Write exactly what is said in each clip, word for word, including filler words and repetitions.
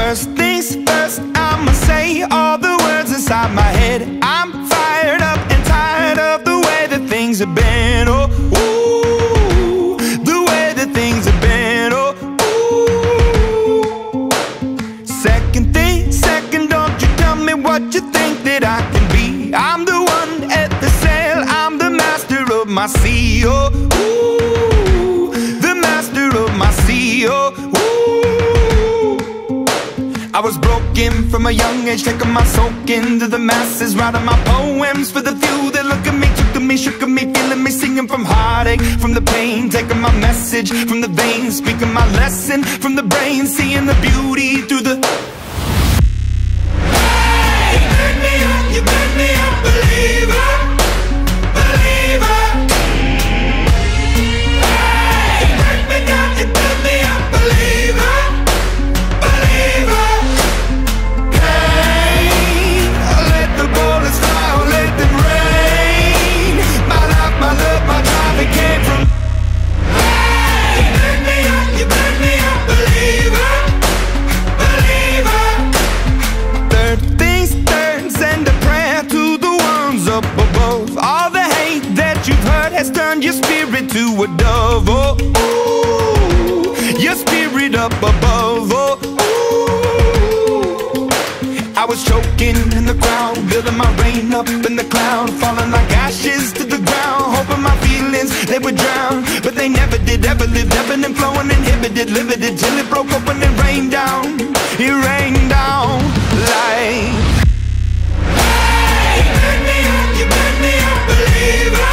First things first, I'ma say all the words inside my head. I'm fired up and tired of the way that things have been. Oh, ooh, the way that things have been. Oh, ooh. Second thing, second, don't you tell me what you think that I can be. I'm the one at the sail, I'm the master of my sea. Oh, ooh, the master of my sea. Oh, ooh. I was broken from a young age, taking my soak into the masses, writing my poems for the few that look at me, took to me, shook at me, feeling me, singing from heartache, from the pain, taking my message from the veins, speaking my lesson from the brain, seeing the beauty through the... Hey, you made me up, you made me a believer, believer. Hey, you break me down, you build me up, believer. Has turned your spirit to a dove. Oh, ooh, your spirit up above. Oh, ooh. I was choking in the crowd, building my rain up in the cloud, falling like ashes to the ground, hoping my feelings, they would drown. But they never did, ever lived, ebbing and flowing, inhibited, limited, till it broke open and rained down. It rained down like... Hey, you made me up, you made me a believer.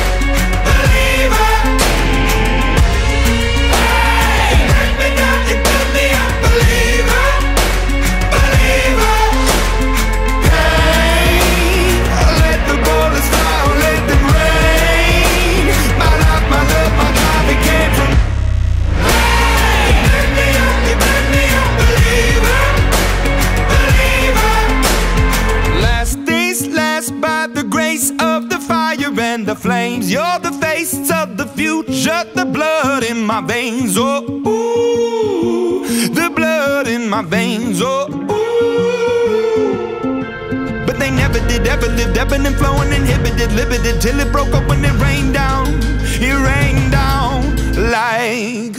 And the flames, you're the face of the future, the blood in my veins. Oh, ooh, the blood in my veins. Oh, ooh. But they never did, ever lived, ebbing and flowing, inhibited, limited, till it broke up when it rained down. It rained down like...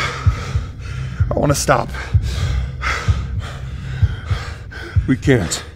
I want to stop. We can't.